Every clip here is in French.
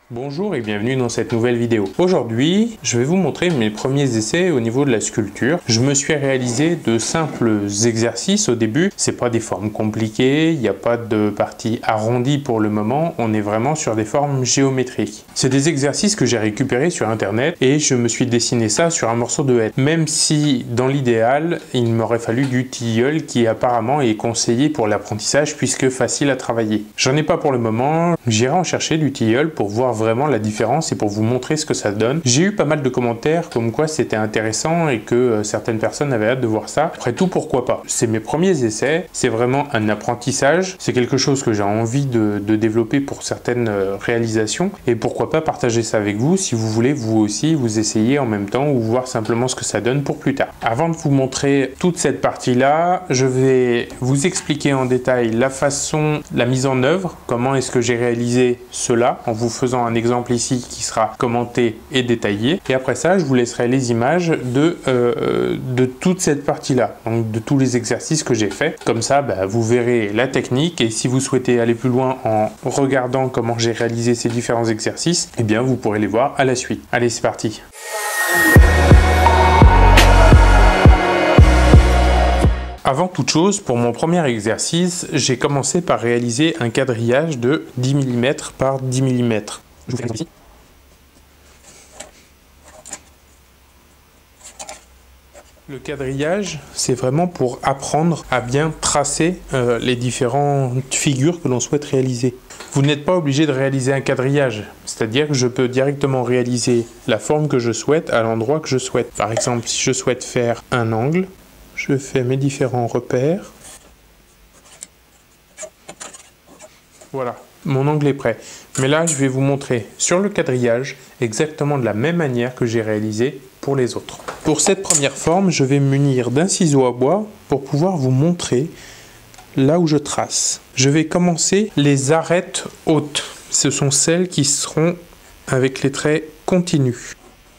Bonjour et bienvenue dans cette nouvelle vidéo. Aujourd'hui, je vais vous montrer mes premiers essais au niveau de la sculpture. Je me suis réalisé de simples exercices au début. C'est pas des formes compliquées, il n'y a pas de partie arrondie pour le moment. On est vraiment sur des formes géométriques. C'est des exercices que j'ai récupérés sur internet et je me suis dessiné ça sur un morceau de hêtre. Même si, dans l'idéal, il m'aurait fallu du tilleul qui apparemment est conseillé pour l'apprentissage puisque facile à travailler. J'en ai pas pour le moment. J'irai en chercher du tilleul pour voir vraiment la différence et pour vous montrer ce que ça donne. J'ai eu pas mal de commentaires comme quoi c'était intéressant et que certaines personnes avaient hâte de voir ça. Après tout, pourquoi pas? C'est mes premiers essais, c'est vraiment un apprentissage, c'est quelque chose que j'ai envie de développer pour certaines réalisations et pourquoi pas partager ça avec vous si vous voulez vous aussi vous essayer en même temps ou voir simplement ce que ça donne pour plus tard. Avant de vous montrer toute cette partie-là, je vais vous expliquer en détail la façon, la mise en œuvre, comment est-ce que j'ai réalisé cela en vous faisant un exemple ici qui sera commenté et détaillé. Et après ça, je vous laisserai les images de toute cette partie-là, donc de tous les exercices que j'ai fait. Comme ça, vous verrez la technique et si vous souhaitez aller plus loin en regardant comment j'ai réalisé ces différents exercices, eh bien vous pourrez les voir à la suite. Allez, c'est parti. Avant toute chose, pour mon premier exercice, j'ai commencé par réaliser un quadrillage de 10 mm par 10 mm. Je vous fais un exemple ici. Le quadrillage, c'est vraiment pour apprendre à bien tracer les différentes figures que l'on souhaite réaliser. Vous n'êtes pas obligé de réaliser un quadrillage, c'est-à-dire que je peux directement réaliser la forme que je souhaite à l'endroit que je souhaite. Par exemple, si je souhaite faire un angle, je fais mes différents repères. Voilà, mon angle est prêt. Mais là, je vais vous montrer sur le quadrillage exactement de la même manière que j'ai réalisé pour les autres. Pour cette première forme, je vais me munir d'un ciseau à bois pour pouvoir vous montrer là où je trace. Je vais commencer les arêtes hautes. Ce sont celles qui seront avec les traits continus.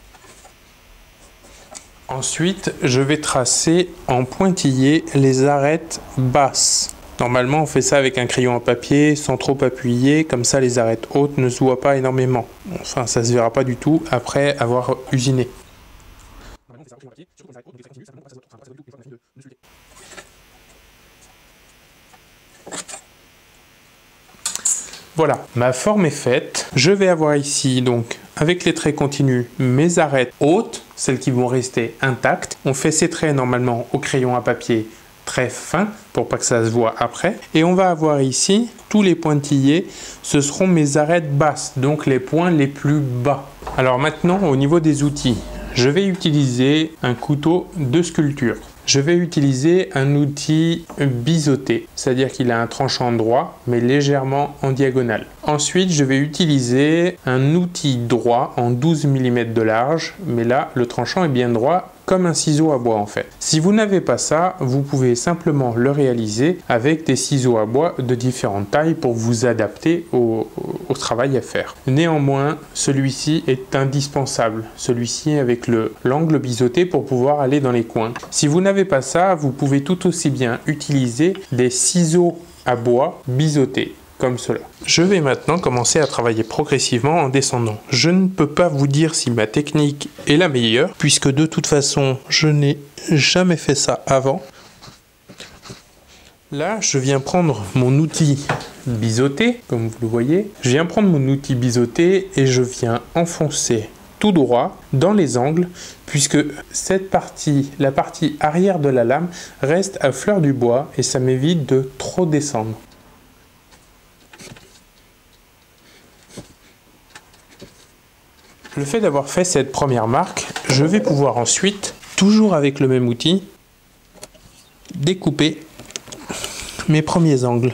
Ensuite, je vais tracer en pointillé les arêtes basses. Normalement, on fait ça avec un crayon à papier, sans trop appuyer, comme ça les arêtes hautes ne se voient pas énormément. Enfin, ça se verra pas du tout après avoir usiné. Voilà, ma forme est faite. Je vais avoir ici, donc, avec les traits continus, mes arêtes hautes, celles qui vont rester intactes. On fait ces traits normalement au crayon à papier très fin, pour pas que ça se voit après. Et on va avoir ici, tous les pointillés, ce seront mes arêtes basses, donc les points les plus bas. Alors maintenant, au niveau des outils, je vais utiliser un couteau de sculpture. Je vais utiliser un outil biseauté, c'est-à-dire qu'il a un tranchant droit, mais légèrement en diagonale. Ensuite, je vais utiliser un outil droit en 12 mm de large, mais là, le tranchant est bien droit, comme un ciseau à bois en fait. Si vous n'avez pas ça, vous pouvez simplement le réaliser avec des ciseaux à bois de différentes tailles pour vous adapter au travail à faire. Néanmoins, celui-ci est indispensable. Celui-ci avec l'angle biseauté pour pouvoir aller dans les coins. Si vous n'avez pas ça, vous pouvez tout aussi bien utiliser des ciseaux à bois biseautés, comme cela. Je vais maintenant commencer à travailler progressivement en descendant. Je ne peux pas vous dire si ma technique est la meilleure, puisque de toute façon, je n'ai jamais fait ça avant. Là, je viens prendre mon outil biseauté, comme vous le voyez. Je viens prendre mon outil biseauté et je viens enfoncer tout droit dans les angles, puisque cette partie, la partie arrière de la lame, reste à fleur du bois et ça m'évite de trop descendre. Le fait d'avoir fait cette première marque, je vais pouvoir ensuite, toujours avec le même outil, découper mes premiers angles.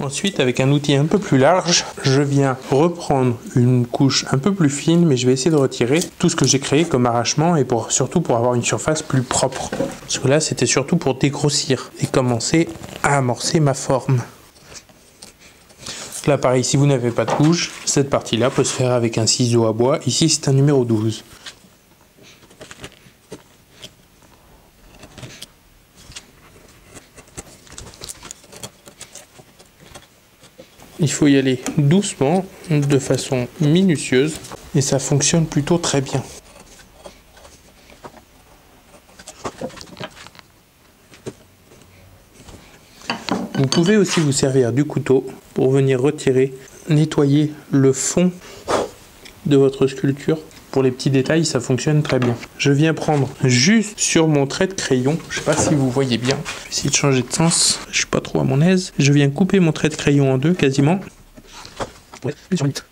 Ensuite, avec un outil un peu plus large, je viens reprendre une couche un peu plus fine, mais je vais essayer de retirer tout ce que j'ai créé comme arrachement et surtout pour avoir une surface plus propre. Parce que là, c'était surtout pour dégrossir et commencer à amorcer ma forme. Là, pareil, si vous n'avez pas de couche, cette partie-là peut se faire avec un ciseau à bois. Ici, c'est un numéro 12. Il faut y aller doucement, de façon minutieuse, et ça fonctionne plutôt très bien. Vous pouvez aussi vous servir du couteau pour venir retirer, nettoyer le fond de votre sculpture. Pour les petits détails, ça fonctionne très bien. Je viens prendre juste sur mon trait de crayon, je ne sais pas si vous voyez bien, je vais essayer de changer de sens, je suis pas trop à mon aise. Je viens couper mon trait de crayon en deux quasiment. Ouais, sur vite.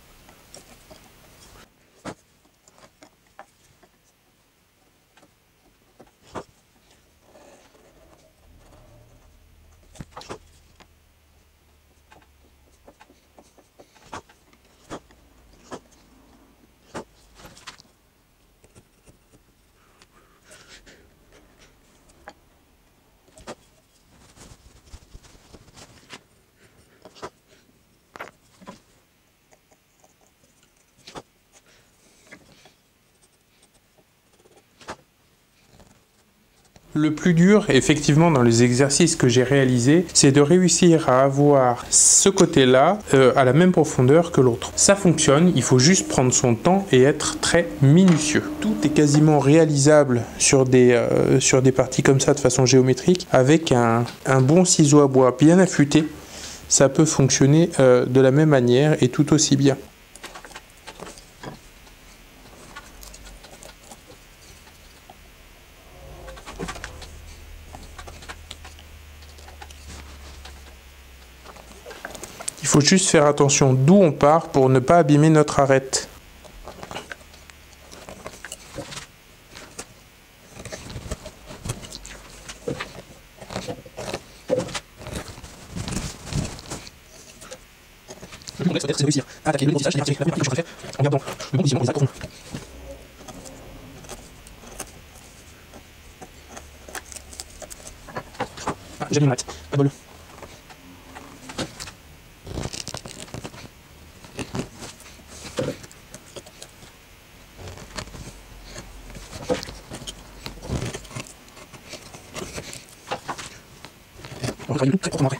Le plus dur, effectivement, dans les exercices que j'ai réalisés, c'est de réussir à avoir ce côté-là à la même profondeur que l'autre. Ça fonctionne, il faut juste prendre son temps et être très minutieux. Tout est quasiment réalisable sur des parties comme ça de façon géométrique avec un bon ciseau à bois bien affûté. Ça peut fonctionner de la même manière et tout aussi bien. Il faut juste faire attention d'où on part pour ne pas abîmer notre arête. Le but c'est de réussir à attaquer le bon visage et à tirer la première chose à faire en gardant le bon positionnement pour les actes profonds. Ah, j'ai mis une arête, pas de bol. On va travailler très proprement après.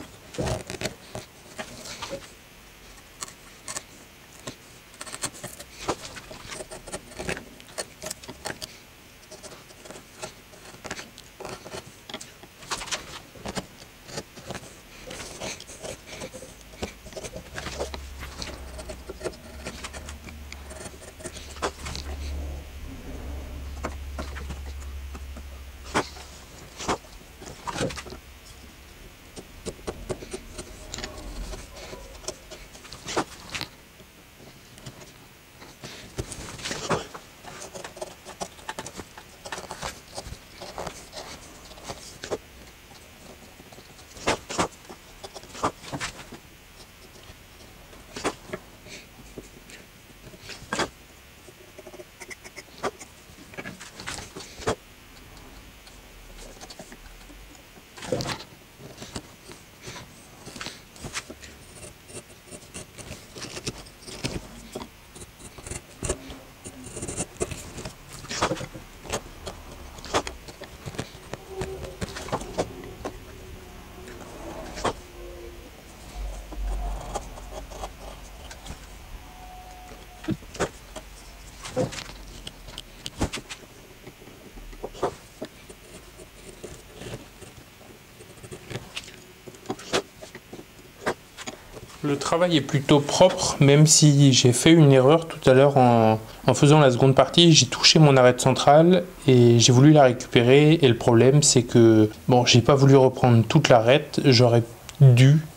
Le travail est plutôt propre, même si j'ai fait une erreur tout à l'heure en faisant la seconde partie. J'ai touché mon arête centrale et j'ai voulu la récupérer. Et le problème, c'est que bon, j'ai pas voulu reprendre toute l'arête. J'aurais dû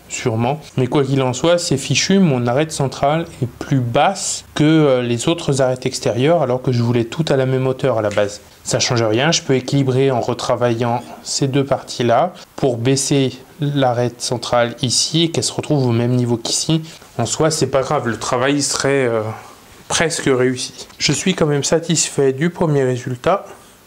sûrement. Mais quoi qu'il en soit, c'est fichu, mon arête centrale est plus basse que les autres arêtes extérieures, alors que je voulais tout à la même hauteur à la base. Ça change rien, je peux équilibrer en retravaillant ces deux parties-là pour baisser l'arête centrale ici et qu'elle se retrouve au même niveau qu'ici. En soi, c'est pas grave, le travail serait presque réussi. Je suis quand même satisfait du premier résultat.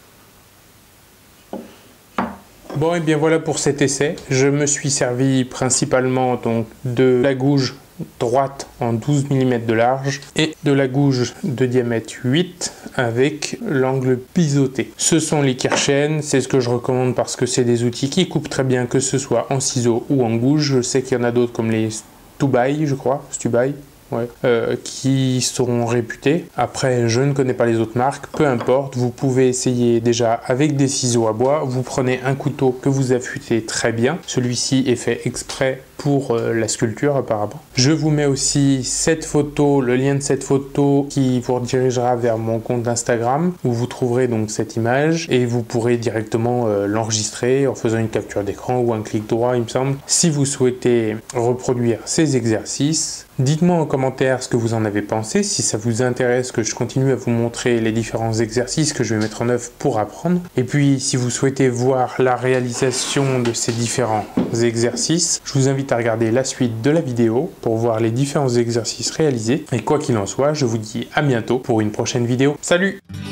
Bon, et bien voilà pour cet essai. Je me suis servi principalement donc de la gouge droite en 12 mm de large et de la gouge de diamètre 8 avec l'angle biseauté. Ce sont les Kirchen, c'est ce que je recommande parce que c'est des outils qui coupent très bien, que ce soit en ciseaux ou en gouge. Je sais qu'il y en a d'autres comme les Stubai, je crois, Stubai. Ouais, qui seront réputés. Après, je ne connais pas les autres marques, peu importe, vous pouvez essayer déjà avec des ciseaux à bois. Vous prenez un couteau que vous affûtez très bien. Celui-ci est fait exprès pour la sculpture apparemment. Je vous mets aussi cette photo, le lien de cette photo qui vous redirigera vers mon compte Instagram où vous trouverez donc cette image et vous pourrez directement l'enregistrer en faisant une capture d'écran ou un clic droit il me semble. Si vous souhaitez reproduire ces exercices, dites-moi en commentaire ce que vous en avez pensé, si ça vous intéresse que je continue à vous montrer les différents exercices que je vais mettre en œuvre pour apprendre. Et puis si vous souhaitez voir la réalisation de ces différents exercices, je vous invite à regarder la suite de la vidéo pour voir les différents exercices réalisés. Et quoi qu'il en soit, je vous dis à bientôt pour une prochaine vidéo. Salut!